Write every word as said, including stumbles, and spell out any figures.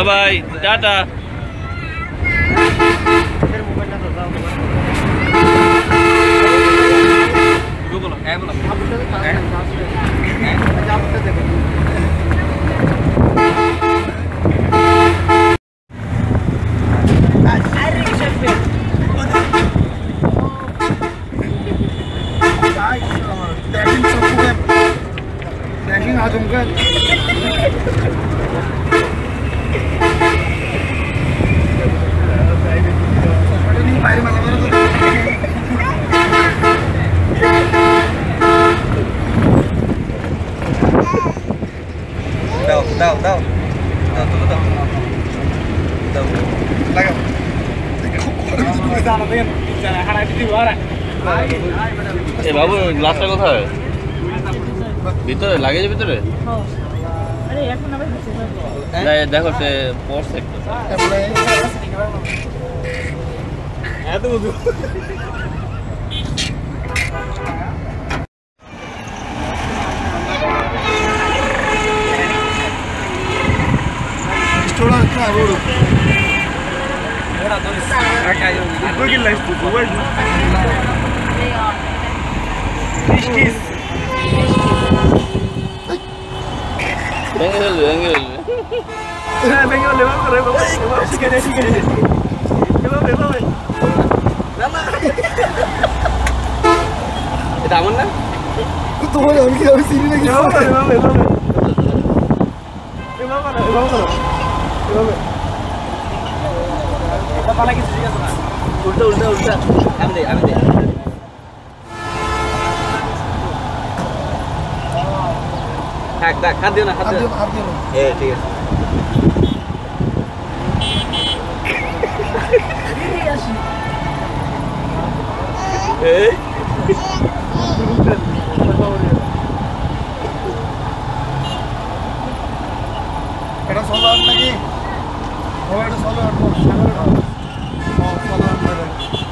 By tata. Azamgarh đâu đâu đâu đâu tôi đâu đâu lagi এ বাবু গ্লাসটা কোথায়? ভিতরে লাগেজ ভিতরে? দেখো সে পড়ছে ভেঙে ফেলবে ভেঙে ফেলবে হ্যাঁ ভেঙে ফেলবে করে বাবা ঠিক আছে ঠিক আছে এভাবে এভাবে না না এটা আমার না তো বলে আমি কি আমি সিরি নাকি এভাবে এভাবে এভাবে এভাবে এভাবে এভাবে এটা পালা কিছু ঠিক আছে না উল্টা উল্টা উল্টা আমি দে আমি দে থাক থাক হাত দিও না হাত দিও হাত দিও এ ঠিক আছে এই এটা সলো আট নাকি ও এটা সলো আট সাগরে না ও সলো আট